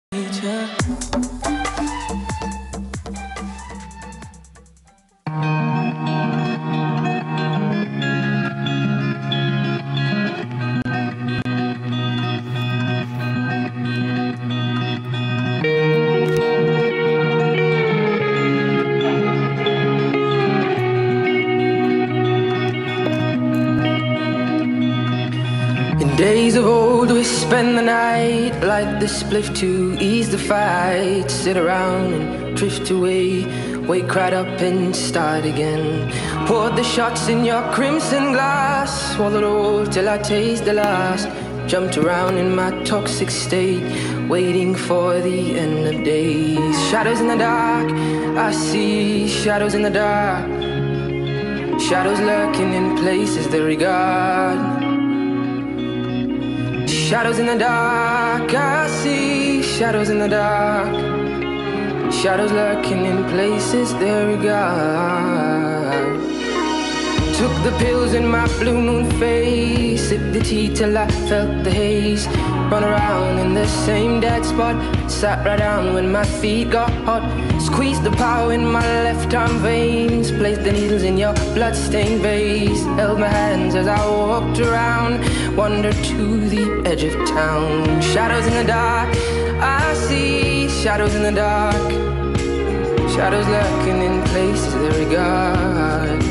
In days of old we spend the night, light the spliff to ease the fight, sit around and drift away, wake right up and start again. Poured the shots in your crimson glass, swallowed all till I taste the last. Jumped around in my toxic state, waiting for the end of days. Shadows in the dark, I see shadows in the dark. Shadows lurking in places they regard. Shadows in the dark, I see shadows in the dark. Shadows lurking in places they regard. Took the pills in my blue moon face, sipped the tea till I felt the haze. Run around in the same dead spot, sat right down when my feet got hot. Squeezed the power in my left arm veins, placed the needles in your blood-stained vase. Held my hands as I walked around, wandered to the edge of town. Shadows in the dark, I see shadows in the dark. Shadows lurking in places they regard.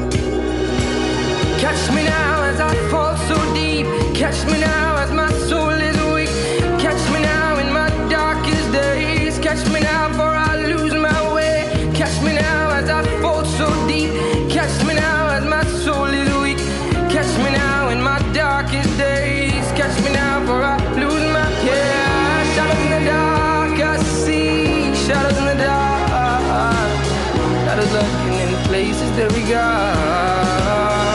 Catch me now as I fall so deep. Catch me now as my soul is weak. Catch me now in my darkest days. Catch me now for I lose my way. Catch me now as I fall so deep. Catch me now as my soul is weak. Catch me now in my darkest days. Catch me now for I lose my yeah. Shadows in the dark, I see shadows in the dark. Shadows lurking in places that we got.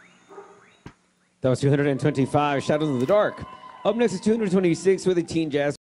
That was 225, Shadows of the Dark. Up next is 226 with a Teen Jazz.